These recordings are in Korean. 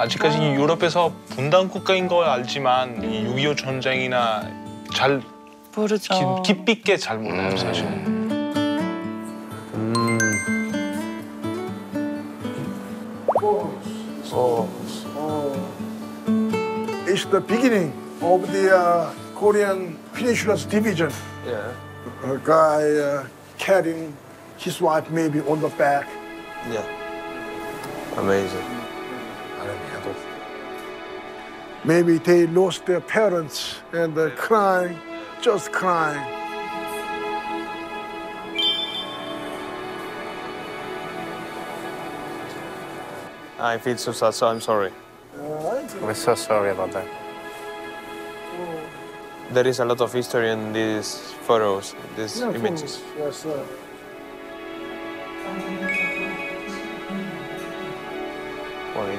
아직까지 유럽에서 분단 국가인 걸 알지만 이 6.25 전쟁이나 잘 모르죠. 깊이 있게 잘 몰라요 사실. It's the beginning of the Korean Peninsula's division. Yeah. A guy carrying his wife maybe on the back. Yeah. Amazing. Maybe they lost their parents and crying, just crying. I feel so sad, so I'm sorry. We're so sorry about that. There is a lot of history in these photos, these Yeah, images. Yes, sir. Joder.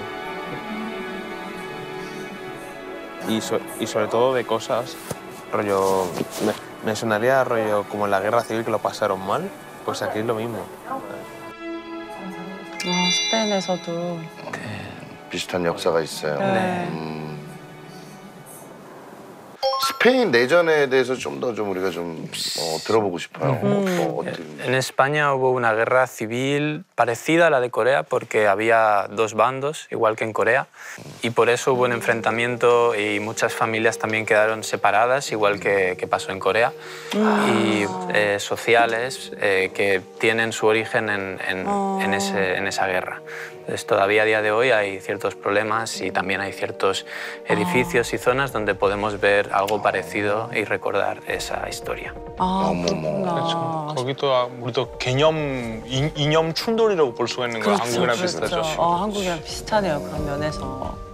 Y sobre todo de cosas, rollo, me sonaría rollo como en la guerra civil que lo pasaron mal, pues aquí es lo mismo. 스페인에서도. 비슷한 역사가 있어요. 네. 스페인 내전에 대해서 좀 더 우리가 좀 들어보고 싶어요. En España hubo una guerra civil parecida a la de Corea porque había dos bandos, igual que en Corea, y por eso hubo un enfrentamiento y muchas familias también quedaron separadas, igual que pasó en Corea, y sociales que tienen su origen en esa guerra. Entonces, todavía a día de hoy hay ciertos problemas y también hay ciertos edificios y zonas donde podemos ver algo parecido y recordar esa historia. 그렇구나. 거기도 우리도 이념 충돌이라고 볼 수가 있는 거야. 한국이랑 비슷하죠. 한국이랑 비슷하네요, 그런 면에서.